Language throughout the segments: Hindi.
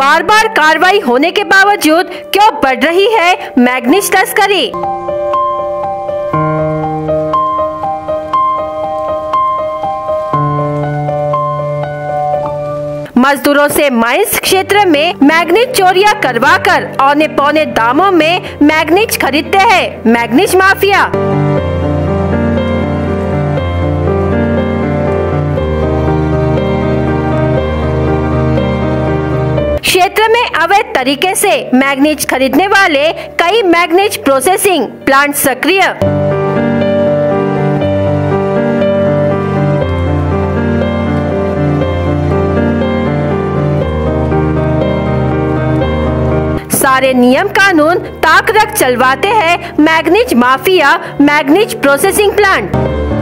बार बार कार्रवाई होने के बावजूद क्यों बढ़ रही है मैग्नीज तस्करी? मजदूरों से माइंस क्षेत्र में मैग्नीज चोरियां करवाकर औने पौने दामों में मैग्नीज खरीदते हैं मैग्नीज माफिया। क्षेत्र में अवैध तरीके से मैग्नीज खरीदने वाले कई मैग्नीज प्रोसेसिंग प्लांट सक्रिय। सारे नियम कानून ताक रख चलवाते हैं manganese mafia manganese processing plant.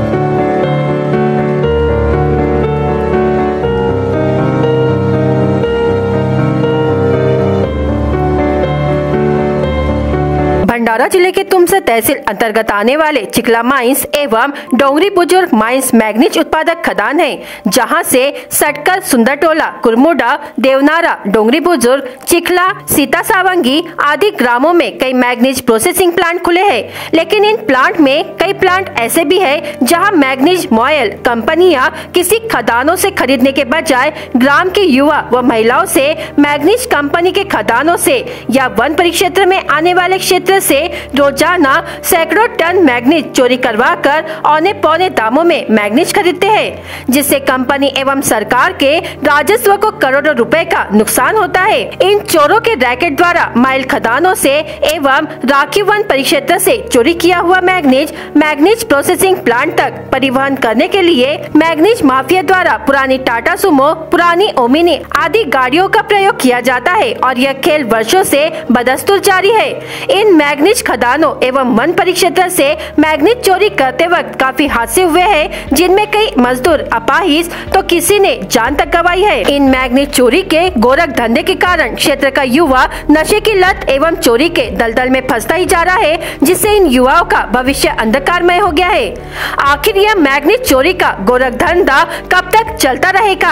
Bhandara जिले के तुमसा तहसील अंतर्गत आने वाले चिखला माइंस एवं डोंगरी बुजुर्ग माइंस मैग्नीज उत्पादक खदान है, जहां से सटकर, सुंदरटोला, कुरमुडा, देवनारा, डोंगरी बुजुर्ग, चिखला, सीता सावंगी आदि ग्रामों में कई मैग्नीज प्रोसेसिंग प्लांट खुले हैं। लेकिन इन प्लांट में कई प्लांट ऐसे भी है जहां मैग्नीज मॉयल कंपनियां किसी खदानों से खरीदने के बजाय ग्राम के युवा व महिलाओं से मैग्नीज कंपनी के खदानों से या वन परिक्षेत्र में आने वाले क्षेत्र से रोजाना सैकड़ों टन मैग्नीज चोरी करवाकर औने पौने दामों में मैग्नीज खरीदते हैं, जिससे कंपनी एवं सरकार के राजस्व को करोड़ों रुपए का नुकसान होता है। इन चोरों के रैकेट द्वारा माइल खदानों से एवं राखी वन परिक्षेत्र से चोरी किया हुआ मैग्नीज प्रोसेसिंग प्लांट तक परिवहन करने के लिए मैग्नीज माफिया द्वारा पुरानी टाटा सुमो, पुरानी ओमिनी आदि गाड़ियों का प्रयोग किया जाता है और यह खेल वर्षों से बदस्तूर जारी है। इन मैग्नीज खदानों एवं वन परिक्षेत्र से मैग्नीज चोरी करते वक्त काफी हादसे हुए हैं, जिनमें कई मजदूर अपाहिज तो किसी ने जान तक गंवाई है। इन मैग्नीज चोरी के गोरख धंधे के कारण क्षेत्र का युवा नशे की लत एवं चोरी के दलदल में फंसता ही जा रहा है, जिससे इन युवाओं का भविष्य अंधकारमय हो गया है। आखिर यह मैग्नीज चोरी का गोरख धंधा कब तक चलता रहेगा?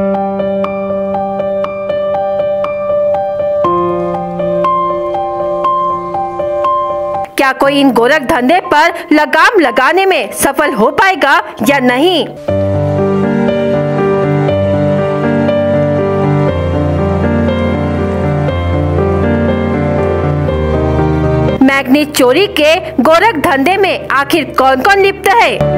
क्या कोई इन गोरख धंधे पर लगाम लगाने में सफल हो पाएगा या नहीं? मैग्नीज चोरी के गोरख धंधे में आखिर कौन कौन लिप्त है?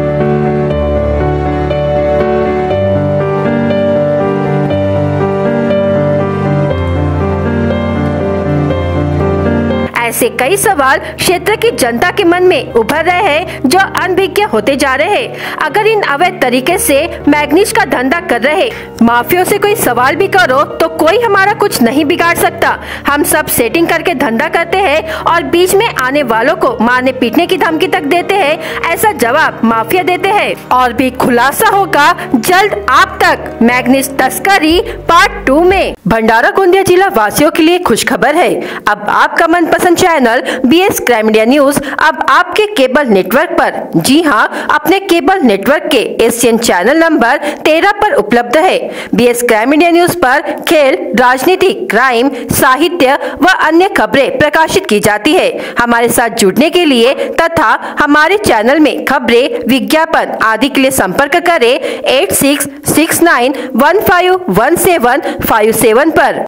ऐसे कई सवाल क्षेत्र की जनता के मन में उभर रहे हैं, जो अनभिज्ञ होते जा रहे हैं। अगर इन अवैध तरीके से मैग्नीज का धंधा कर रहे माफियों से कोई सवाल भी करो तो कोई हमारा कुछ नहीं बिगाड़ सकता। हम सब सेटिंग करके धंधा करते हैं और बीच में आने वालों को मारने पीटने की धमकी तक देते हैं, ऐसा जवाब माफिया देते हैं। और भी खुलासा होगा जल्द आप तक मैग्नीज तस्करी पार्ट 2 में। भंडारा गोंदिया जिला वासियों के लिए खुशखबर है। अब आपका मनपसंद channel BS crime India news अब आपके केबल नेटवर्क पर, जी हां, अपने केबल नेटवर्क के एशियन चैनल नंबर 13 पर उपलब्ध है। BS क्राइम इंडिया न्यूज पर खेल, राजनीति, क्राइम, साहित्य व अन्य खबरें प्रकाशित की जाती है। हमारे साथ जुड़ने के लिए तथा हमारे चैनल में खबरें, विज्ञापन आदि के लिए संपर्क करें 8669151757 पर।